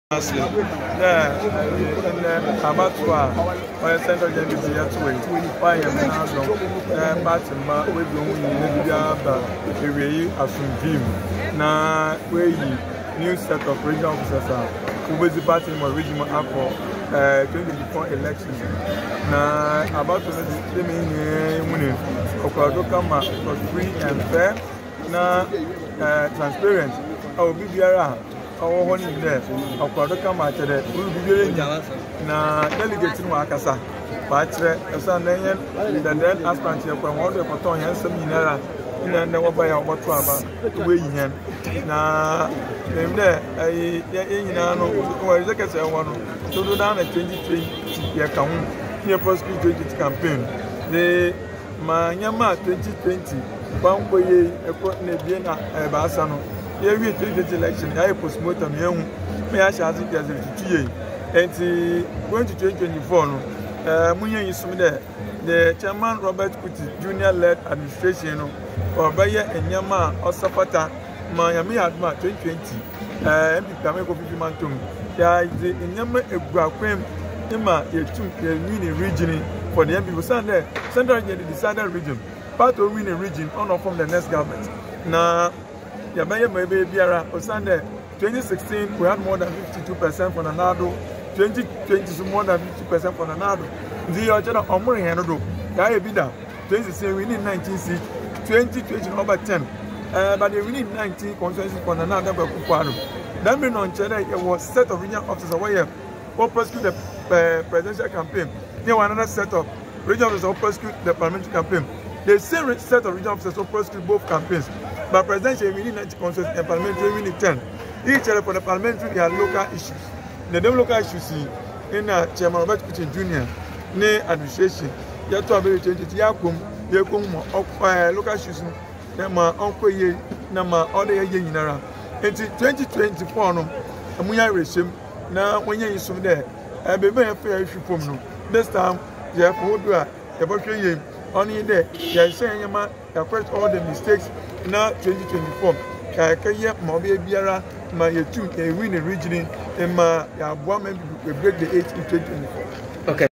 Yeah, about to our central deputy at 20. Why am I now? But we don't need to be a dream. Now, we new set of regional officers who will be party more regional for 2024 elections. Now, about to let me winning. Okadoka was free and fair. Now, transparent. I will be there. Our one in there, our product come out there, will be very na delegating Wakasa. But as an the then aspirant here from one of the Poton handsome in era in and never by our water way in na them there. I executive one to do down a 2020 year count near prosecute 20 campaign. The Manyama 2020 one way a put Nebiana Basano. Yeah, we take the election. I postmortem young. Me I shall think as a 2 years. And going to 2024, Munya is there. The chairman Robert Kuti Junior led administration or Bayer and Yama or Sapata, Miami Adma 2020. MP Kameko Pimantum. There is in Yama a Guaquem, Ima, a mini region for the MP Sunday, Central decided region. Part of winning region on from the next government. Now, Yabaya maybe Biara on Sunday 2016 we had more than 52% for Nanado, 2020 more than 50% for Nanado. The other Omori Hanodo, Yabida, 2016 we need 19 seats, 2020 over 10. But they need 19 consensus for Nanado Kupano. That means on China it was set of regional officers away who prosecute the presidential campaign. There was another set of regional officers who prosecute the parliamentary campaign. The same set of regional officers who prosecute both campaigns. But presidential we need 90 consensus and parliamentary we need 10. Each other for the parliamentary are local issues. The local issues in Chairman Robert Kuti Junior, ne administration. You have to 20 Yakum, local issues. Nama Uncle Ye, Nama other Yenara. Until 2024, Amuya regime. Now when you is there, I be very fair issue from no. This time, you have to do a only there. You are saying you correct all the mistakes. Now 2024, Kaya Mobile Biara, my 2 a winning region, and my 1 break the 8 in 2024. Okay.